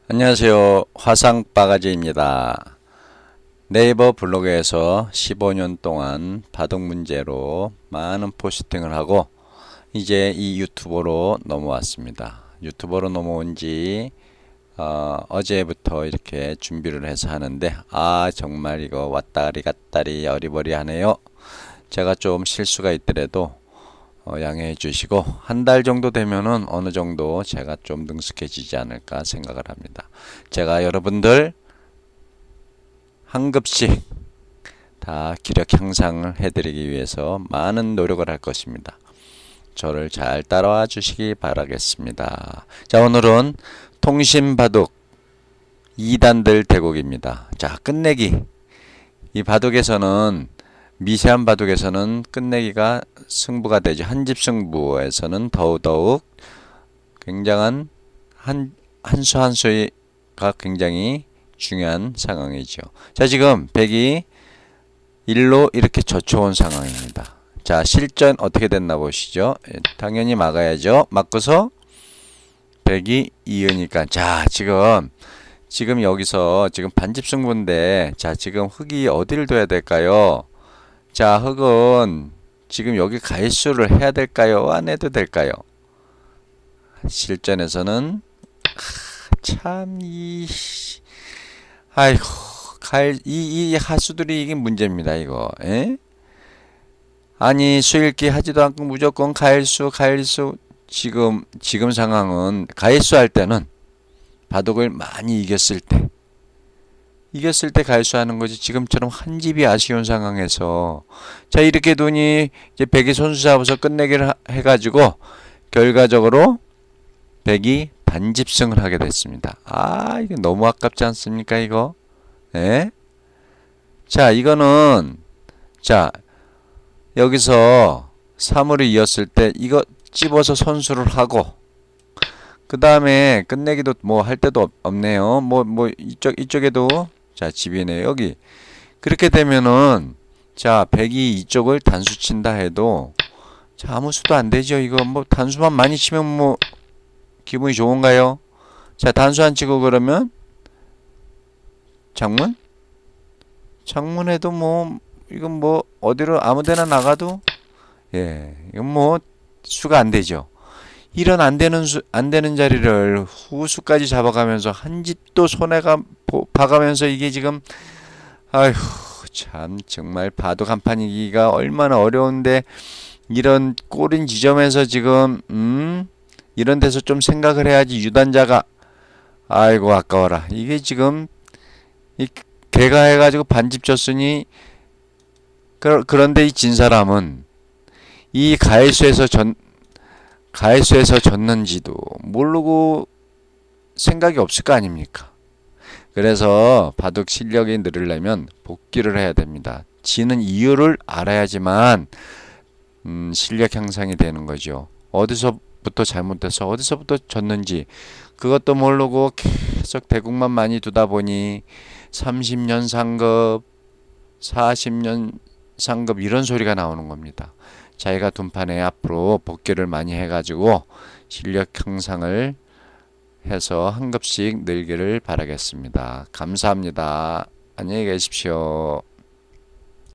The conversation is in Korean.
안녕하세요. 화상바가지입니다. 네이버 블로그에서 15년 동안 바둑 문제로 많은 포스팅을 하고 이제 이 유튜버로 넘어왔습니다. 유튜버로 넘어온 지 어제부터 이렇게 준비를 해서 하는데 정말 이거 왔다리 갔다리 어리버리하네요. 제가 좀 실수가 있더라도 양해해 주시고 한 달 정도 되면은 어느 정도 제가 좀 능숙해지지 않을까 생각을 합니다. 제가 여러분들 한 급씩 다 기력 향상을 해드리기 위해서 많은 노력을 할 것입니다. 저를 잘 따라와 주시기 바라겠습니다. 자, 오늘은 통신바둑 2단들 대국입니다. 자, 끝내기. 이 바둑에서는 미세한 바둑에서는 끝내기가 승부가 되죠. 한집 승부에서는 더더욱 굉장한 한 수 한 수가 굉장히 중요한 상황이죠. 자, 지금 백이 1로 이렇게 젖혀온 상황입니다. 자, 실전 어떻게 됐나 보시죠. 당연히 막아야죠. 막고서 백이 이으니까 자, 지금 여기서 지금 반집 승부인데 자, 지금 흙이 어디를 둬야 될까요? 자, 흙은 지금 여기 가일수를 해야 될까요? 안 해도 될까요? 실전에서는 참 아이고 이 하수들이 이게 문제입니다. 이거 아니 수읽기 하지도 않고 무조건 가일수 지금 상황은 가일수 할 때는 바둑을 많이 이겼을 때 가일수하는 거지. 지금처럼 한 집이 아쉬운 상황에서 자, 이렇게 두니 이제 백이 손수 잡아서 끝내기를 해가지고 결과적으로 백이 반집승을 하게 됐습니다. 이거 너무 아깝지 않습니까 이거? 자, 이거는 자, 여기서 3으로 이었을 때 이거 집어서 선수를 하고 그 다음에 끝내기도 뭐 할 데도 없네요. 이쪽에도 자, 집이네 여기. 그렇게 되면은 자, 백이 이쪽을 단수 친다 해도 자, 아무 수도 안 되죠. 이거 뭐 단수만 많이 치면 뭐 기분이 좋은가요? 자, 단수 안 치고 그러면 장문? 장문에도 뭐 이건 뭐 어디로 아무데나 나가도 이건 뭐 수가 안 되죠. 이런 안 되는 자리를 후수까지 잡아가면서 한 집도 손해가 봐가면서 이게 지금 아휴 참 정말 바둑 한 판 이기기가 얼마나 어려운데 이런 꼬린 지점에서 지금 이런 데서 좀 생각을 해야지 유단자가 아이고 아까워라. 이게 지금 이 개가 해가지고 반집 졌으니 그런데 이 진 사람은 이 가해수에서 졌는지도 모르고 생각이 없을 거 아닙니까? 그래서 바둑 실력이 늘으려면 복기를 해야 됩니다. 지는 이유를 알아야지만 실력 향상이 되는 거죠. 어디서부터 잘못해서 어디서부터 졌는지 그것도 모르고 계속 대국만 많이 두다 보니 30년 상급, 40년 상급 이런 소리가 나오는 겁니다. 자기가 둔 판에 앞으로 복귀를 많이 해가지고 실력 향상을 해서 한 급씩 늘기를 바라겠습니다. 감사합니다. 안녕히 계십시오.